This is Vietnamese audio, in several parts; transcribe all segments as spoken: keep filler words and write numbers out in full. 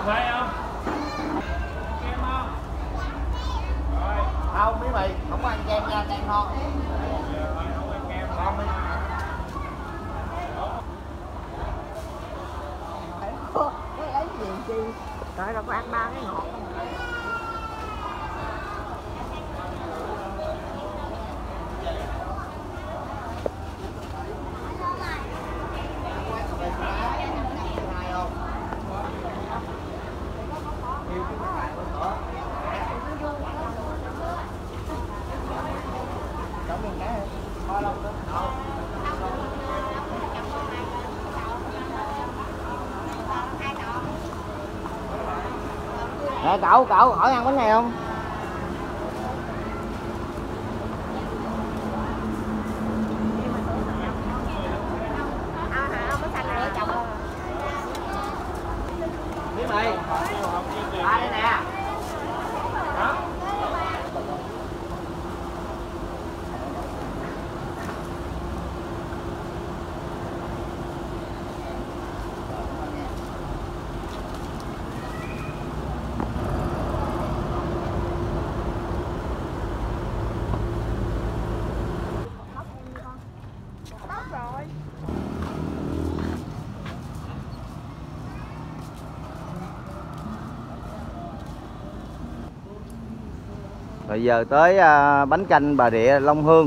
cà phê không? Kem không? Rồi. Không, mấy mày không có ăn kem nha, kem ngon. Giờ mày không ăn kem ngon đi. Cái ấy gì chi? Trời đâu có ăn ba cái ngọt không? Nè cậu, cậu hỏi ăn bánh này không? Biết mày. À đây nè. Đó. Bây giờ tới à, bánh canh Bà Rịa Long Hương.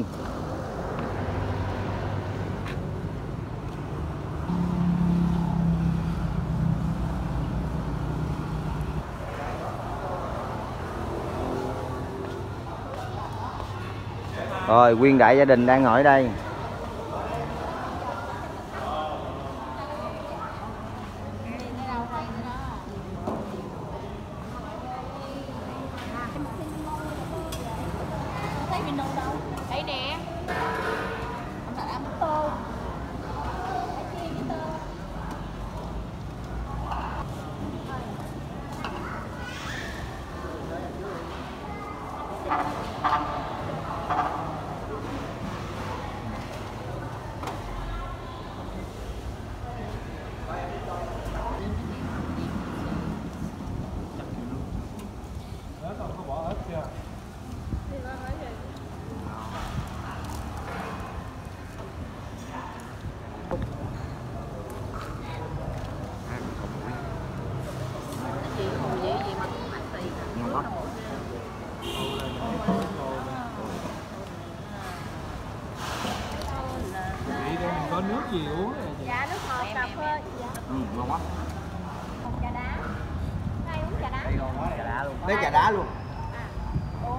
Rồi nguyên đại gia đình đang ngồi ở đây. Đây nè. Ông thật ăn tô. Có nước gì uống này? Dạ nước ngọt cà phê. Dạ. Ừ, ngon quá. Một trà đá. Ai uống trà đá? Ngon quá, trà đá luôn. Lấy trà đá luôn. À, uống.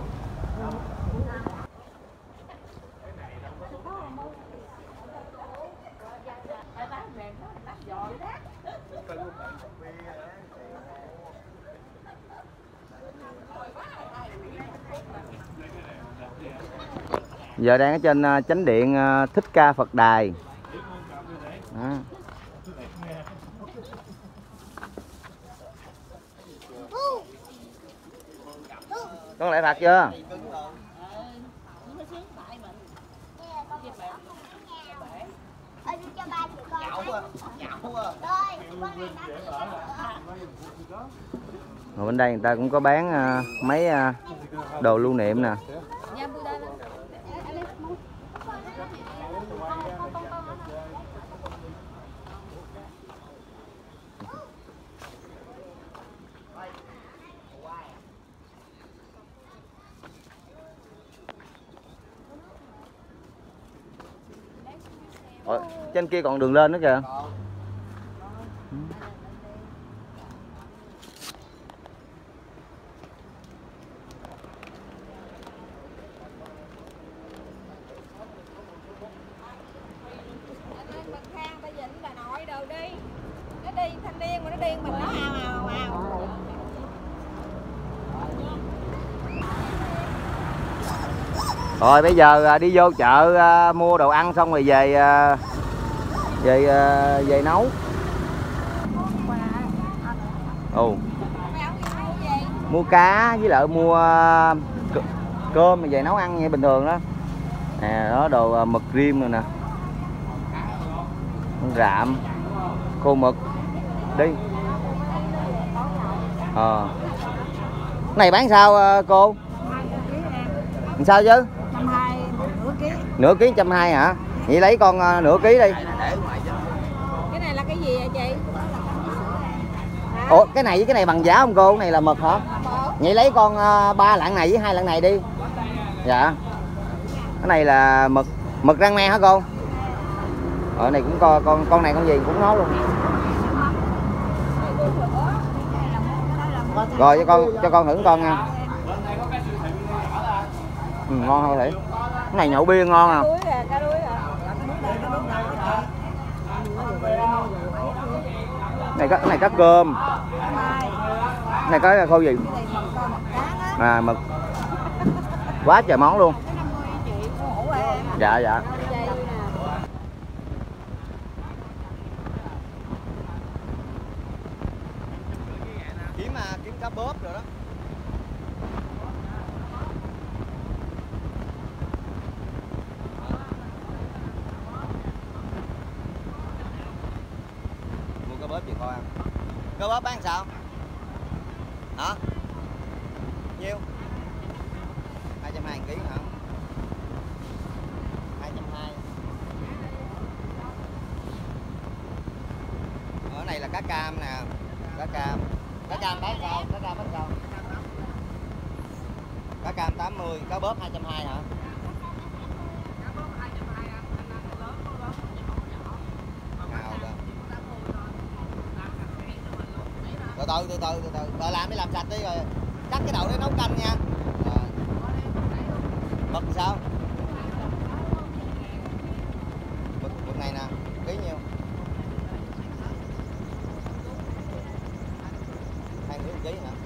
Giờ đang ở trên uh, chánh điện uh, Thích Ca Phật Đài. Đó. Con lại phạt chưa? Ở bên đây người ta cũng có bán uh, mấy uh, đồ lưu niệm nè. Ủa, trên kia còn đường lên nữa kìa. Rồi bây giờ đi vô chợ uh, mua đồ ăn xong rồi về uh, về uh, về nấu. Ồ. Mua cá với lại mua uh, cơm mà về nấu ăn như bình thường đó. Nè đó đồ uh, mực rim rồi nè. Con rạm, khô mực. Đi. Ờ. Cái này bán sao ờ, cô? Làm sao chứ? Trăm hai nửa ký. Nửa ký trăm hai hả? Vậy lấy con uh, nửa ký đi. Cái này là cái gì vậy chị? Ủa cái này với cái này bằng giá không cô? Cái này là mực hả? Vậy lấy con uh, ba lạng này với hai lạng này đi. Dạ. Cái này là mực mực rang me hả cô? Ở này cũng con con con này con gì cũng nói luôn. Rồi cho con cho con thử con nha. Ừ, ngon không thử? Cái này nhậu bia ngon à. Này có cái này cá cơm. Cái này có khô gì? À mực. Quá trời món luôn. Dạ dạ. Kiếm mà kiếm cá bóp rồi đó. Mua cá bóp gì coi ăn. Cá bóp bán sao? Hả? Nhiêu? hai trăm hai mươi ký hả? hai trăm hai mươi. Ở này là cá cam nè, cá cam. Cá cam bán sao? Cá cam bán sao? Cá cam tám mươi, cá bóp hai trăm hai mươi hả? Từ từ từ từ từ từ rồi làm đi, làm sạch đi rồi cắt cái đậu để nấu canh nha. Rồi. Mực sao? Mực, mực này nè, ký nhiêu? Hai mươi ký hả?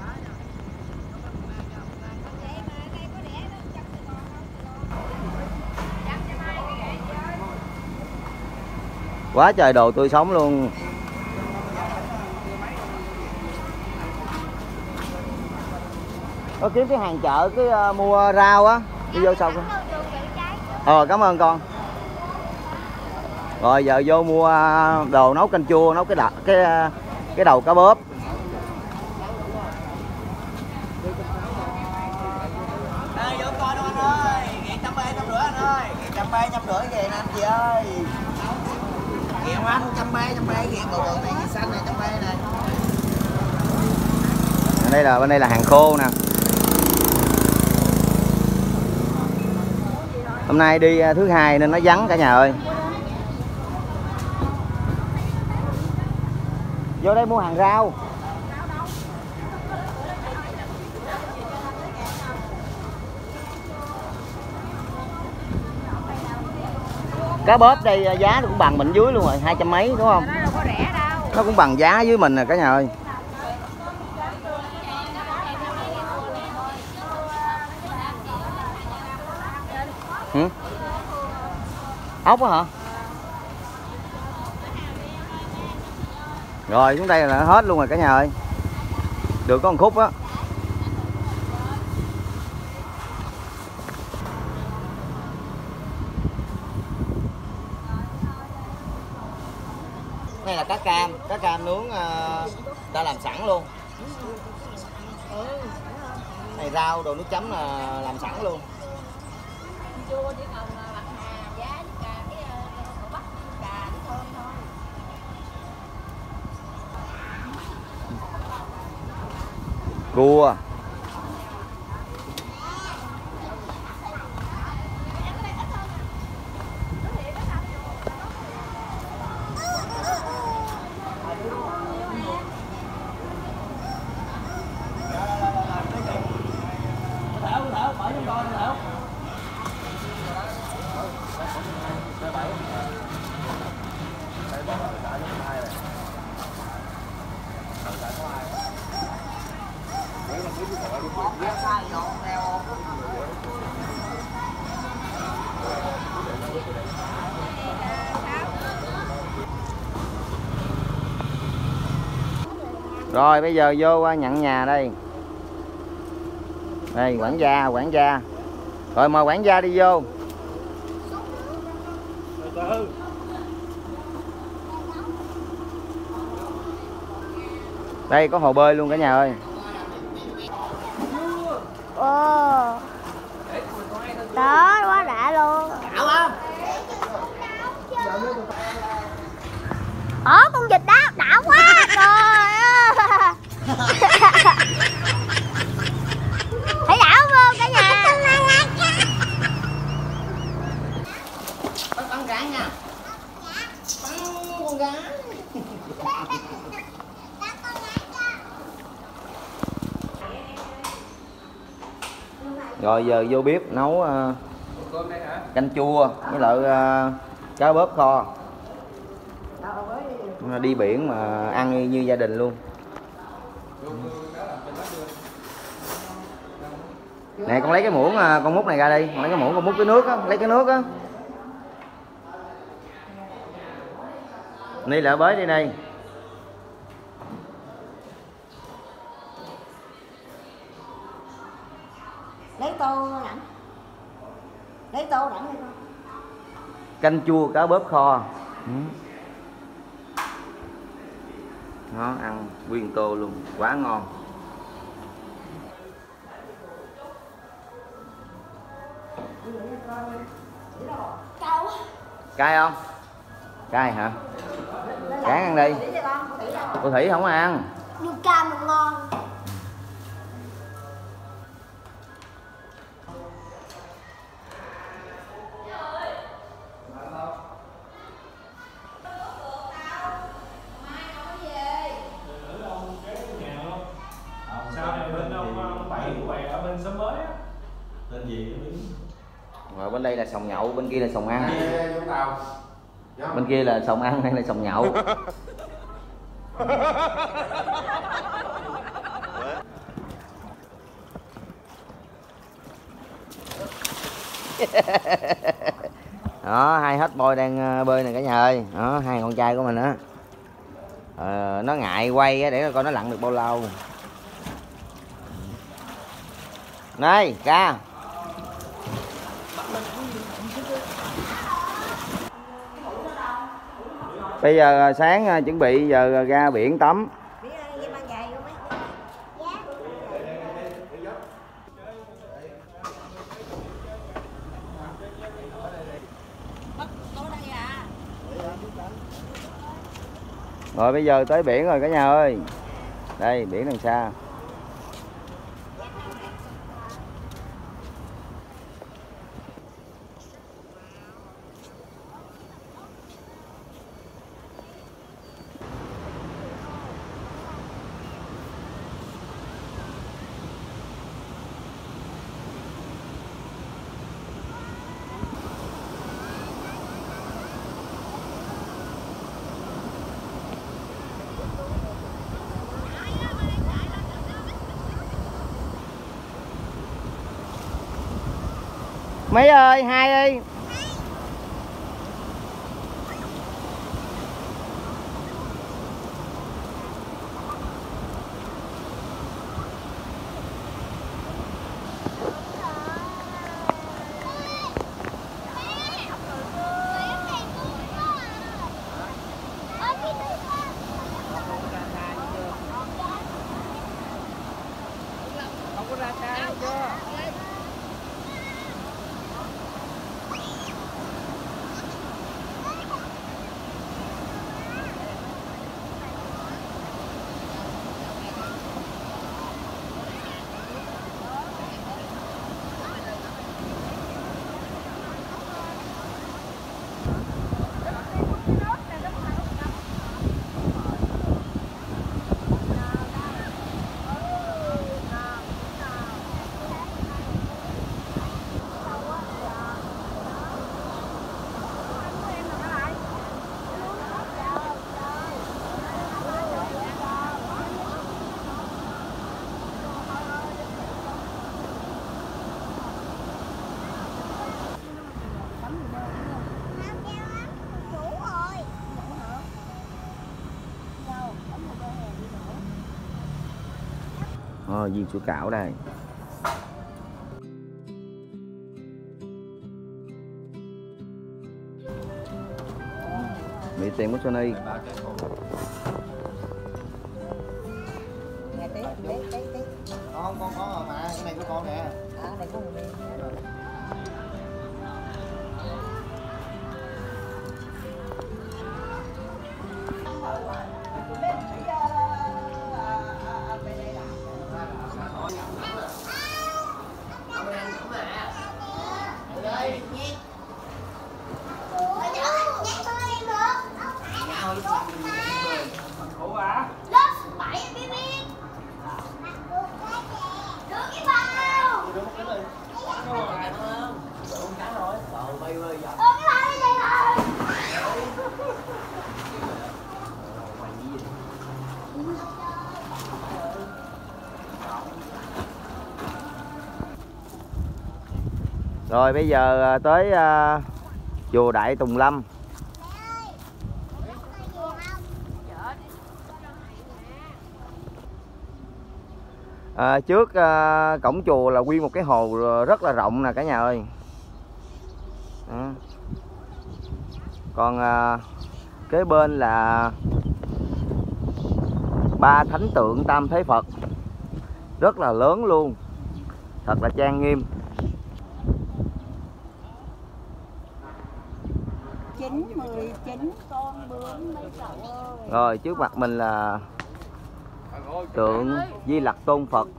Quá trời đồ tươi sống luôn. Có kiếm cái hàng chợ cái uh, mua rau á, đi vô sau con. Ờ cảm ơn con. Rồi giờ vô mua đồ nấu canh chua, nấu cái đợt cái cái đầu cá bóp. Ê vô coi đâu anh ơi, ngàn trăm bê trăm rưỡi anh ơi, ngàn trăm bê trăm rưỡi về nè anh chị ơi. Ngàn anh trăm bê trăm bê ngàn bầu bầu này ngàn xanh này trăm bê này. Đây là bên đây là hàng khô nè. Hôm nay đi thứ hai nên nó vắng cả nhà ơi. Vô đây mua hàng rau. Cá bóp đây giá nó cũng bằng mình dưới luôn rồi, hai trăm mấy đúng không? Nó cũng bằng giá với mình rồi cả nhà ơi. Ừ? Ốc á hả? Rồi xuống đây là hết luôn rồi cả nhà ơi. Được có một khúc á. Đây là cá cam, cá cam nướng uh, đã làm sẵn luôn. Này rau đồ nước chấm là làm sẵn luôn. Chua chỉ còn mặt hà, giá với cả cái đậu bắp cà với thôi thôi. Cua. Rồi bây giờ vô qua nhận nhà đây. Đây quản gia, quản gia. Rồi mời quản gia đi vô. Đây có hồ bơi luôn cả nhà ơi. Ồ. Đó, quá đã luôn. Đảo không? Ủa, con vịt đó, đã quá. Trời ơi. Hãy đảo vô cả nhà. Bắn con gái nha. Bắn con gái. Rồi giờ vô bếp nấu uh, canh chua với lại uh, cá bóp kho. Đi biển mà ăn như gia đình luôn. Nè con lấy cái muỗng, con múc này ra đi, con lấy cái muỗng con múc cái nước á, lấy cái nước á. Ni lại bới đi đây. Lấy tô đặng. Lấy tô đặng đi con. Canh chua cá bóp kho. Ừ. Nó ăn nguyên tô luôn, quá ngon. Cay không? Cay hả? Cán ăn đi. Cô Thủy không ăn. Nhưng cam mà ngon. Sao này bên ông ông Bảy quầy ở bên xóm mới á. Tên gì nó biết. Rồi bên đây là sòng nhậu, bên kia là sòng ăn. Bên kia là sòng ăn hay là sòng nhậu? Đó, hai hot boy đang bơi nè cả nhà ơi. Đó, hai con trai của mình á. Ờ, nó ngại quay á để coi nó lặn được bao lâu. Này, ca. Bây giờ sáng chuẩn bị giờ ra biển tắm. Rồi bây giờ tới biển rồi cả nhà ơi. Đây biển đằng xa. Mấy ơi, hai ơi. Không có ra xa chưa? Ờ, viên sủi cảo đây. Mì tiền của Sony. cái cái cái Con con có mà cái này của con nè. à, này của mình. Ủa à? Rồi bây giờ tới uh, chùa Đại Tùng Lâm. À, trước uh, cổng chùa là nguyên một cái hồ rất là rộng nè cả nhà ơi. Đó. Còn uh, kế bên là ba thánh tượng Tam Thế Phật, rất là lớn luôn, thật là trang nghiêm. Chín mười chín con bướm mấy cậu ơi. Rồi trước mặt mình là tượng Di Lặc Tôn Phật.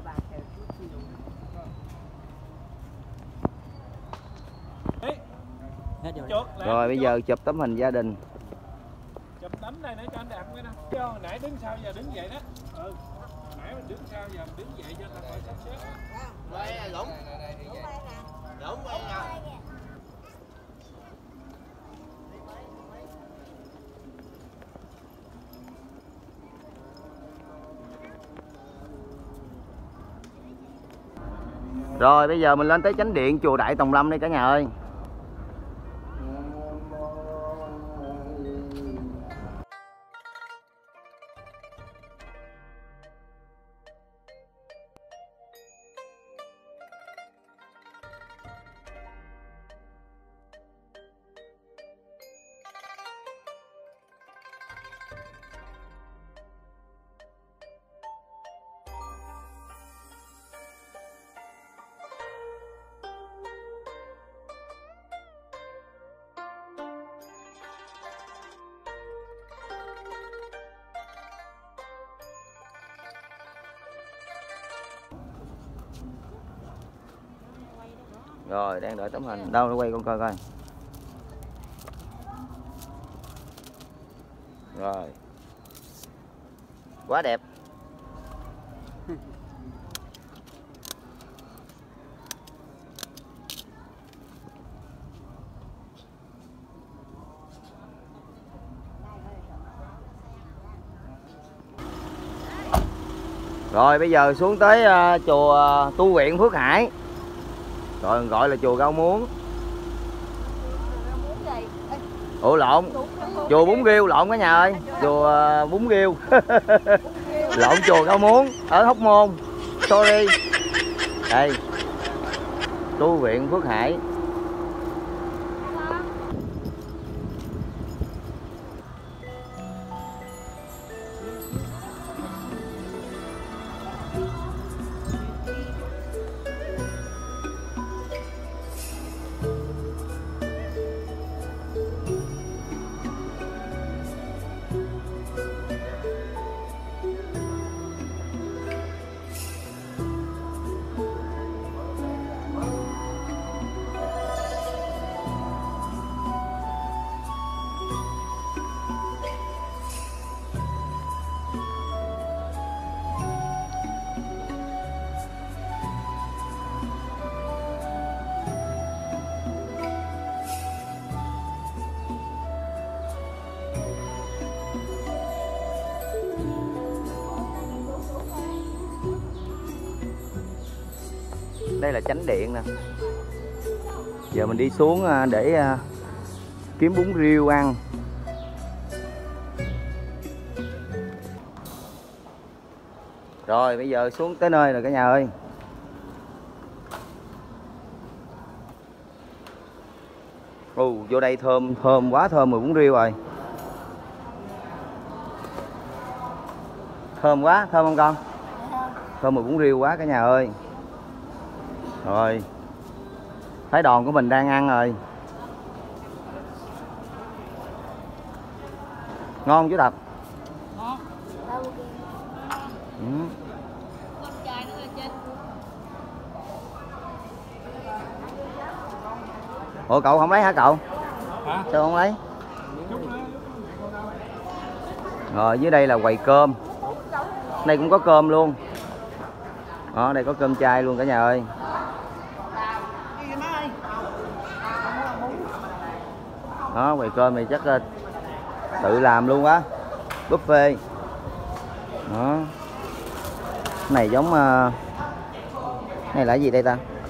Rồi bây giờ chụp tấm hình gia đình. Chụp tấm này để cho anh đặt cái nè. Hồi nãy đứng sau giờ đứng dậy đó. Ừ. Nãy mình đứng sau giờ mình đứng dậy cho ta khỏi sắp xếp. Đây Lũng. Lũng ông nào? Rồi bây giờ mình lên tới chánh điện chùa Đại Tùng Lâm đi cả nhà ơi. Rồi đang đợi tấm hình. Đâu nó quay con coi coi. Rồi. Quá đẹp. Rồi bây giờ xuống tới uh, chùa Tu Viện Phước Hải. Rồi gọi là chùa Cao Muốn. Ủa lộn, chùa Bún Riêu lộn cả nhà ơi, chùa uh, Bún Riêu. Lộn chùa Cao Muốn ở Hóc Môn. Sorry. Đây. Tu Viện Phước Hải. Đây là chánh điện nè. Giờ mình đi xuống để kiếm bún riêu ăn. Rồi bây giờ xuống tới nơi rồi cả nhà ơi. Ồ, vô đây thơm thơm quá, thơm mùi bún riêu rồi. Thơm quá, thơm không con? Thơm mùi bún riêu quá cả nhà ơi. Rồi thái đòn của mình đang ăn rồi. Ngon chú Tập. Ngon. Ừ. Con trai nữa là trên. Ủa cậu không lấy hả cậu? Hả? Sao không lấy? Chút nữa. Rồi dưới đây là quầy cơm. Đây cũng có cơm luôn. Đó, đây có cơm chay luôn cả nhà ơi. Đó, quầy cơm này chắc uh, tự làm luôn á. Buffet. Đó. Cái này giống uh, cái này là cái gì đây ta?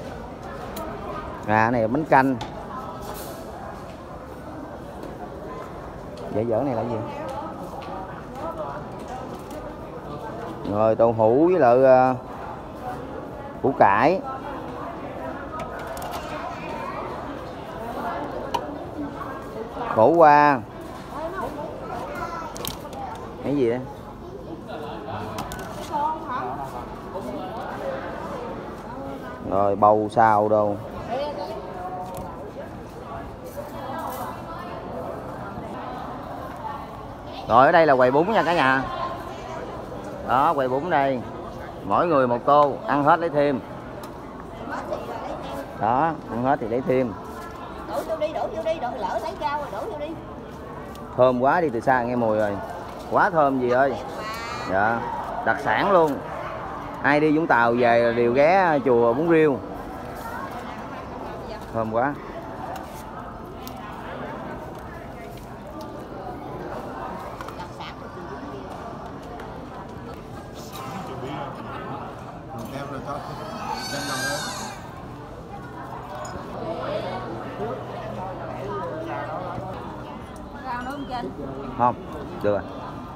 À, cái này là bánh canh. Dở dở này là cái gì? Rồi tàu hũ với lại uh, củ cải. Khổ qua. Cái gì đó? Rồi bầu xào đâu. Rồi ở đây là quầy bún nha cả nhà. Đó, quầy bún đây. Mỗi người một tô, ăn hết lấy thêm. Đó, ăn hết thì lấy thêm. Đổ vô đi, đổ vô đi, đổ lỡ thấy cao rồi đổ vô đi. Thơm quá, đi từ xa nghe mùi rồi. Quá thơm gì ơi. Dạ, đặc sản luôn. Ai đi Vũng Tàu về đều ghé chùa Bún Riêu. Thơm quá. Em rồi thôi. Chân lòng thôi. Rau nữa không trên? Không, được rồi.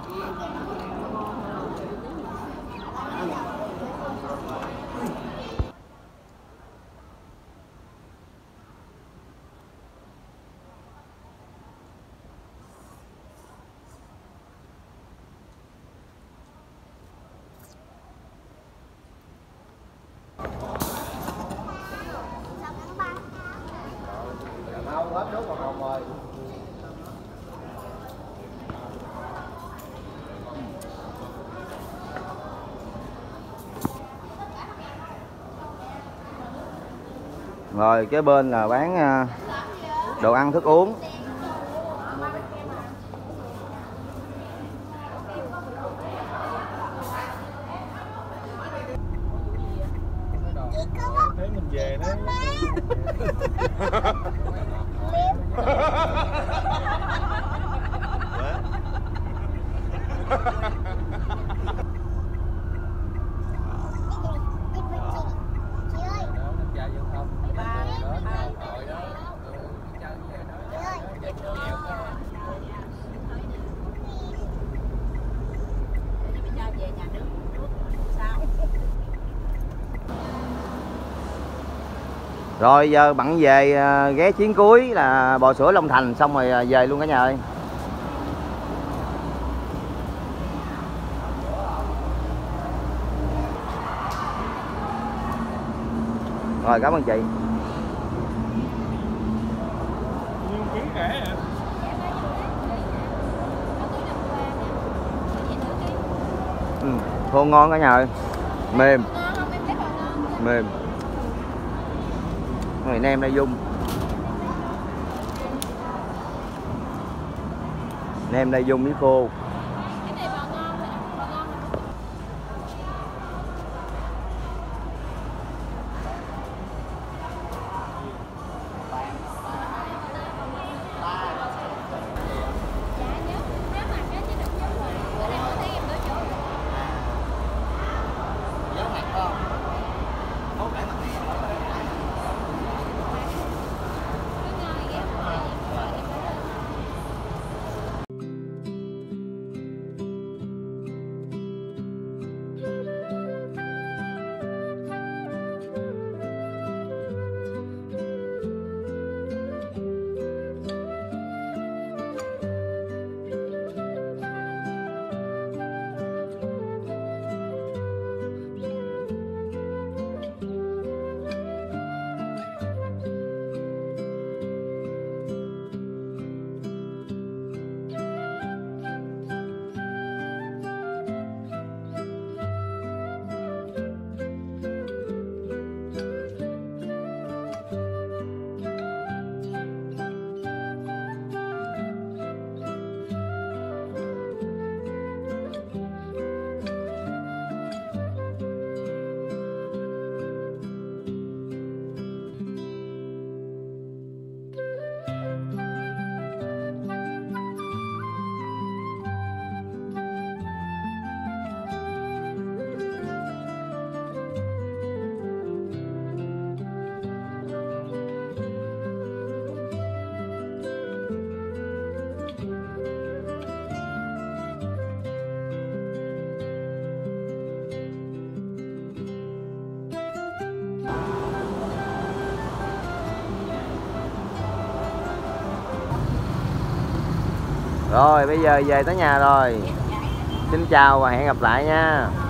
Rồi kế bên là bán đồ ăn thức uống. Thấy mình về đó. Rồi giờ bận về ghé chuyến cuối là bò sữa Long Thành xong rồi về luôn cả nhà ơi. Rồi cảm ơn chị. Nhiều ký rẻ hả? Ừ, khô ngon cả nhà ơi. Mềm. Mềm. Rồi nem đây Dung. Nem đây Dung với khô. Rồi bây giờ về tới nhà rồi. Xin chào và hẹn gặp lại nha.